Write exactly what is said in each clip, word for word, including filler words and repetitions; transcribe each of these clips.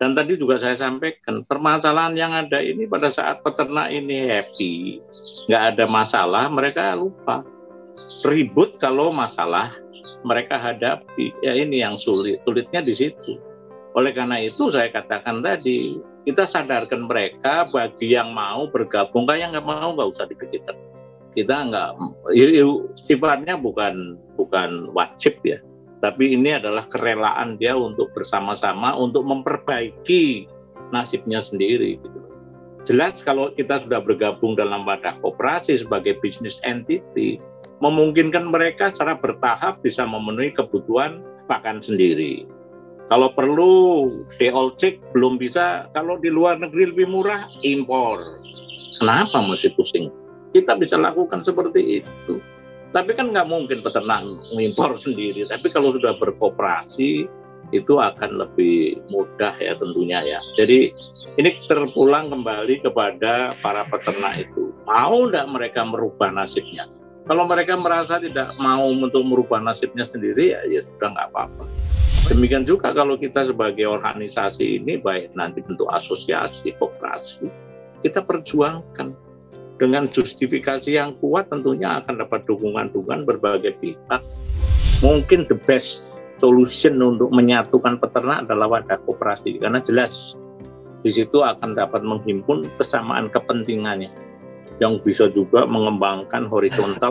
Dan tadi juga saya sampaikan, permasalahan yang ada ini pada saat peternak ini happy, nggak ada masalah, mereka lupa. Ribut kalau masalah mereka hadapi, ya ini yang sulit, sulitnya di situ. Oleh karena itu saya katakan tadi, kita sadarkan mereka, bagi yang mau bergabung, kayak nggak mau nggak usah dipikirkan. Kita nggak, sifatnya bukan bukan wajib ya. Tapi ini adalah kerelaan dia untuk bersama-sama untuk memperbaiki nasibnya sendiri. Gitu. Jelas kalau kita sudah bergabung dalam wadah koperasi sebagai business entity, memungkinkan mereka secara bertahap bisa memenuhi kebutuhan pakan sendiri. Kalau perlu deolcik belum bisa, kalau di luar negeri lebih murah, impor. Kenapa mesti pusing? Kita bisa lakukan seperti itu. Tapi kan nggak mungkin peternak mengimpor sendiri. Tapi kalau sudah berkooperasi itu akan lebih mudah ya tentunya ya. Jadi ini terpulang kembali kepada para peternak itu. Mau nggak mereka merubah nasibnya? Kalau mereka merasa tidak mau untuk merubah nasibnya sendiri ya, ya sudah nggak apa-apa. Demikian juga kalau kita sebagai organisasi ini, baik nanti bentuk asosiasi, koperasi, kita perjuangkan. Dengan justifikasi yang kuat tentunya akan dapat dukungan-dukungan berbagai pihak. Mungkin the best solution untuk menyatukan peternak adalah wadah koperasi, karena jelas di situ akan dapat menghimpun kesamaan kepentingannya yang bisa juga mengembangkan horizontal.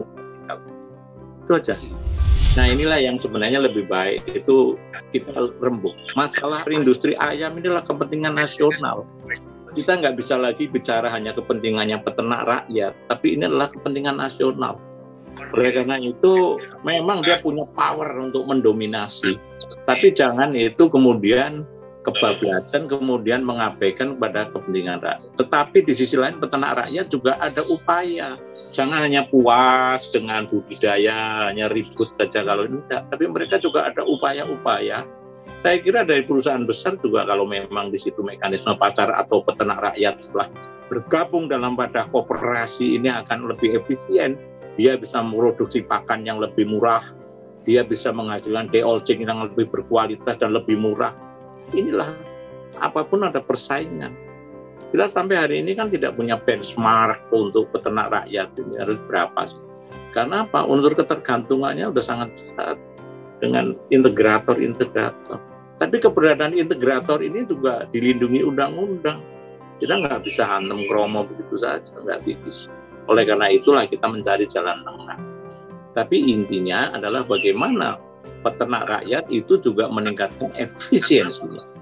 Itu aja. Nah inilah yang sebenarnya lebih baik itu kita rembuk. Masalah industri ayam inilah kepentingan nasional. Kita nggak bisa lagi bicara hanya kepentingannya peternak rakyat, tapi ini adalah kepentingan nasional. Oleh karena itu, memang dia punya power untuk mendominasi. Tapi jangan itu kemudian kebablasan, kemudian mengabaikan kepada kepentingan rakyat. Tetapi di sisi lain peternak rakyat juga ada upaya. Jangan hanya puas dengan budidaya, hanya ribut saja kalau ini tidak. Tapi mereka juga ada upaya-upaya. Saya kira dari perusahaan besar juga kalau memang di situ mekanisme pasar atau peternak rakyat setelah bergabung dalam wadah koperasi ini akan lebih efisien. Dia bisa memproduksi pakan yang lebih murah, dia bisa menghasilkan deolcing yang lebih berkualitas dan lebih murah. Inilah apapun ada persaingan. Kita sampai hari ini kan tidak punya benchmark untuk peternak rakyat ini harus berapa sih? Karena apa? Unsur ketergantungannya sudah sangat besar dengan integrator-integrator. Tapi keberadaan integrator ini juga dilindungi undang-undang. Kita nggak bisa hantam kromo begitu saja, nggak bisa. Oleh karena itulah kita mencari jalan tengah. Tapi intinya adalah bagaimana peternak rakyat itu juga meningkatkan efisiensinya.